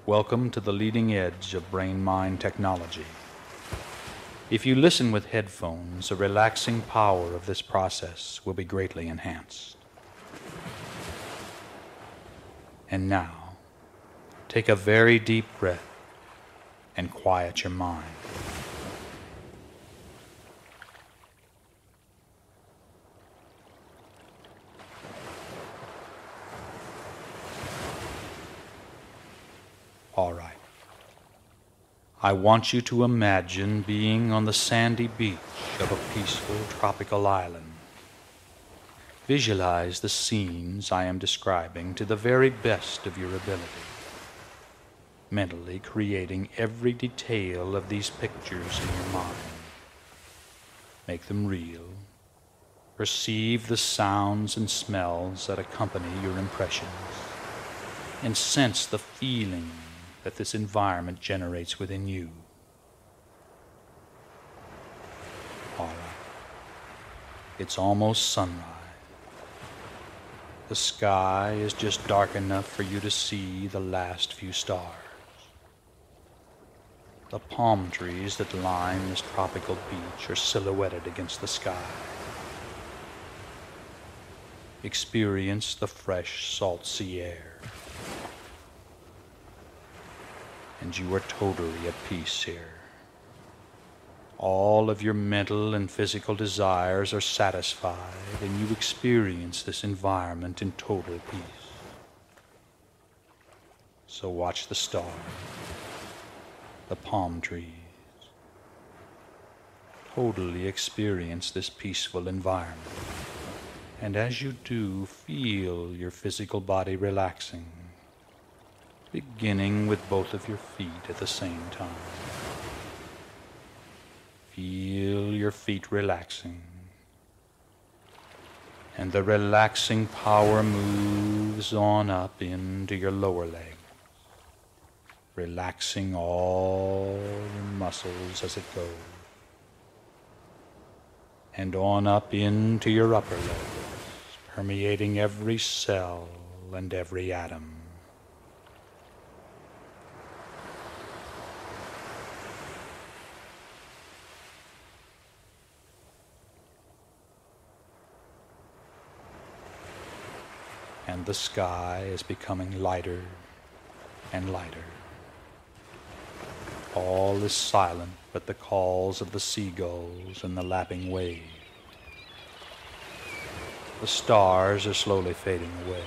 Welcome to the leading edge of brain-mind technology. If you listen with headphones, the relaxing power of this process will be greatly enhanced. And now, take a very deep breath and quiet your mind. All right. I want you to imagine being on the sandy beach of a peaceful tropical island. Visualize the scenes I am describing to the very best of your ability, mentally creating every detail of these pictures in your mind. Make them real. Perceive the sounds and smells that accompany your impressions, and sense the feeling that this environment generates within you. All right. It's almost sunrise. The sky is just dark enough for you to see the last few stars. The palm trees that line this tropical beach are silhouetted against the sky. Experience the fresh, salt sea air. And you are totally at peace here. All of your mental and physical desires are satisfied, and you experience this environment in total peace. So watch the stars, the palm trees. Totally experience this peaceful environment. And as you do, feel your physical body relaxing, beginning with both of your feet at the same time. Feel your feet relaxing, and the relaxing power moves on up into your lower legs, relaxing all your muscles as it goes, and on up into your upper legs, permeating every cell and every atom. And the sky is becoming lighter and lighter. All is silent but the calls of the seagulls and the lapping waves. The stars are slowly fading away.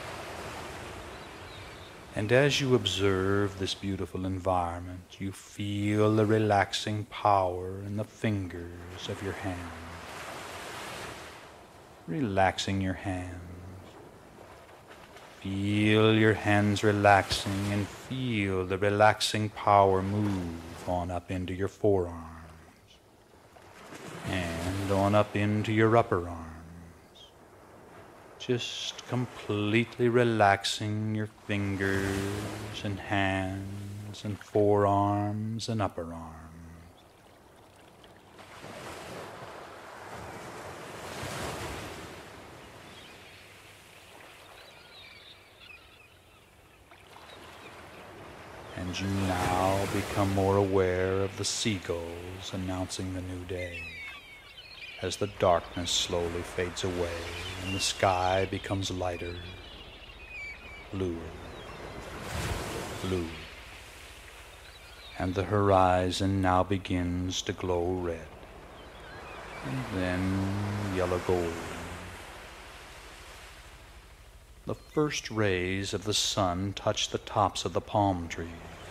And as you observe this beautiful environment, you feel the relaxing power in the fingers of your hands. Relaxing your hands. Feel your hands relaxing and feel the relaxing power move on up into your forearms and on up into your upper arms. Just completely relaxing your fingers and hands and forearms and upper arms. And you now become more aware of the seagulls announcing the new day, as the darkness slowly fades away and the sky becomes lighter, bluer, blue, and the horizon now begins to glow red, and then yellow gold. The first rays of the sun touch the tops of the palm trees.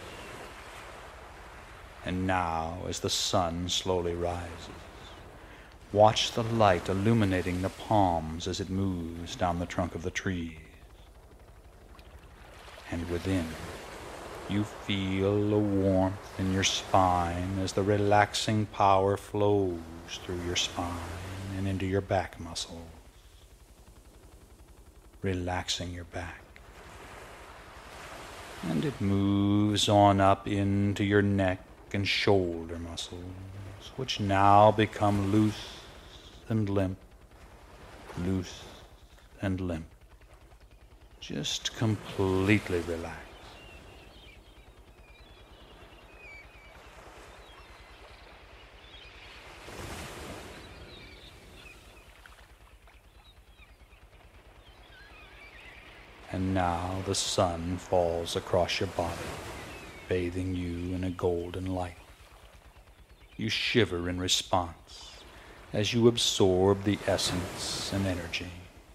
And now, as the sun slowly rises, watch the light illuminating the palms as it moves down the trunk of the trees. And within, you feel a warmth in your spine as the relaxing power flows through your spine and into your back muscles, relaxing your back. And it moves on up into your neck and shoulder muscles, which now become loose and limp, loose and limp, just completely relaxed. Now the sun falls across your body, bathing you in a golden light. You shiver in response as you absorb the essence and energy.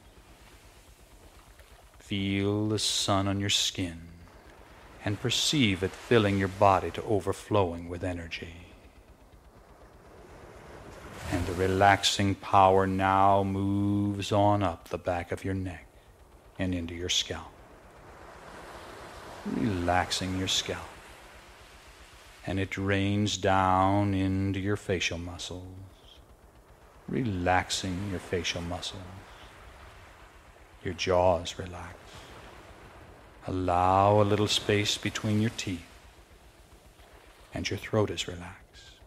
Feel the sun on your skin and perceive it filling your body to overflowing with energy. And the relaxing power now moves on up the back of your neck and into your scalp, relaxing your scalp. And it drains down into your facial muscles, relaxing your facial muscles. Your jaws relax. Allow a little space between your teeth, and your throat is relaxed.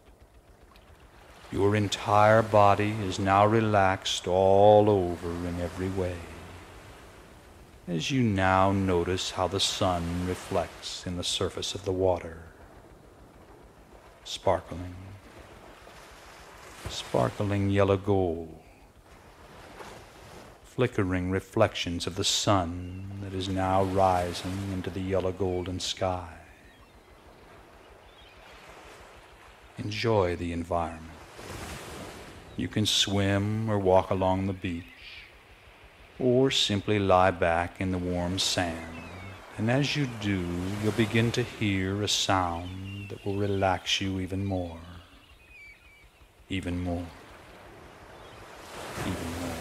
Your entire body is now relaxed all over in every way, as you now notice how the sun reflects in the surface of the water, sparkling yellow gold, flickering reflections of the sun that is now rising into the yellow golden sky. Enjoy the environment. You can swim or walk along the beach, or simply lie back in the warm sand. And as you do, you'll begin to hear a sound that will relax you even more, even more, even more.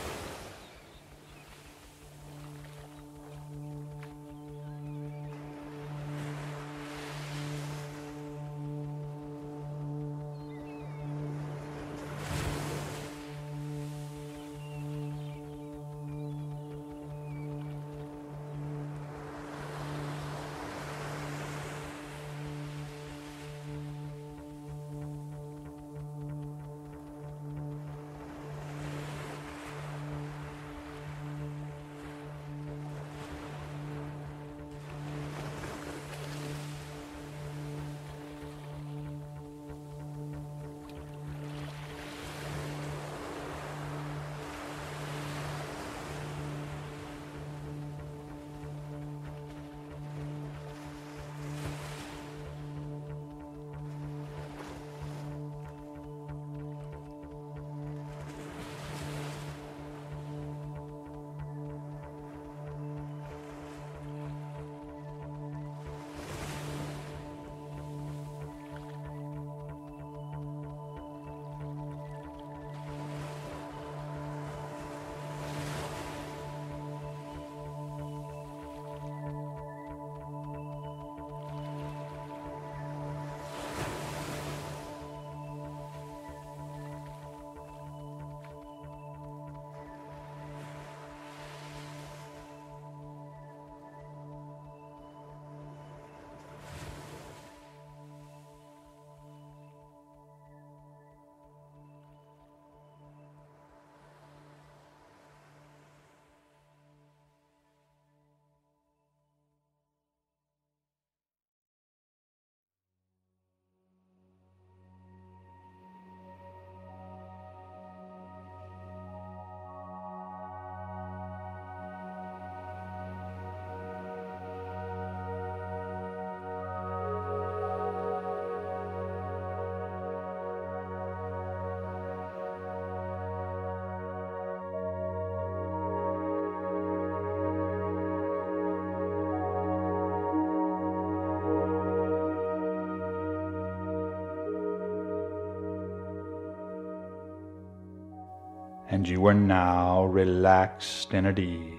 And you are now relaxed and at ease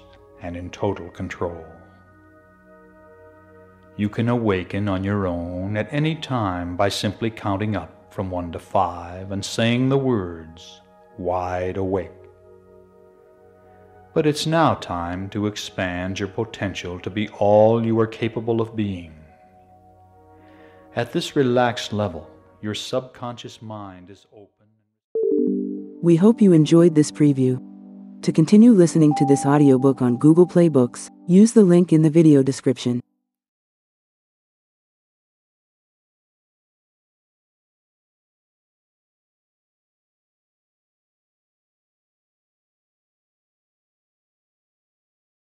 and in total control. You can awaken on your own at any time by simply counting up from 1 to 5 and saying the words, "wide awake." But it's now time to expand your potential to be all you are capable of being. At this relaxed level, your subconscious mind is open. We hope you enjoyed this preview. To continue listening to this audiobook on Google Play Books, use the link in the video description.